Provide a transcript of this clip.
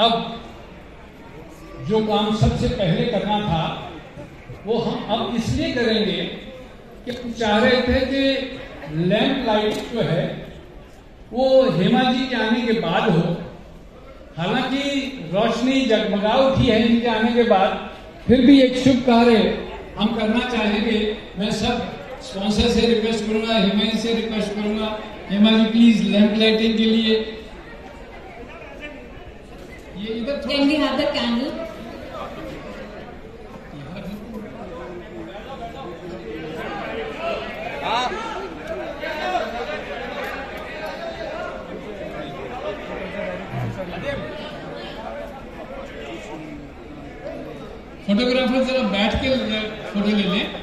अब जो काम सबसे पहले करना था वो हम अब इसलिए करेंगे कि हम चाह रहे थे कि लैंप लाइट जो है वो हेमा जी के आने के बाद हो। हालांकि रोशनी जगमगा उठी है इनके आने के बाद, फिर भी एक शुभ कार्य हम करना चाहेंगे। मैं सब स्पॉन्सर से रिक्वेस्ट करूंगा, हेमा जी से रिक्वेस्ट करूंगा, Hema ji please lamp lighting के लिए ये इधर Can we have the candle? Photographer जरा बैठ के फोटो ले लें।